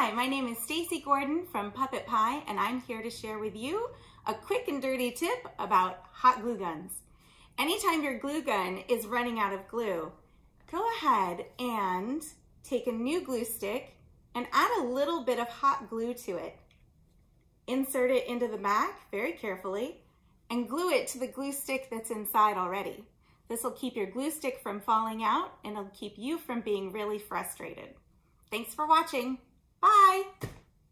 Hi, my name is Stacey Gordon from Puppet Pie, and I'm here to share with you a quick and dirty tip about hot glue guns. Anytime your glue gun is running out of glue, go ahead and take a new glue stick and add a little bit of hot glue to it. Insert it into the back very carefully and glue it to the glue stick that's inside already. This will keep your glue stick from falling out and it'll keep you from being really frustrated. Thanks for watching. Bye.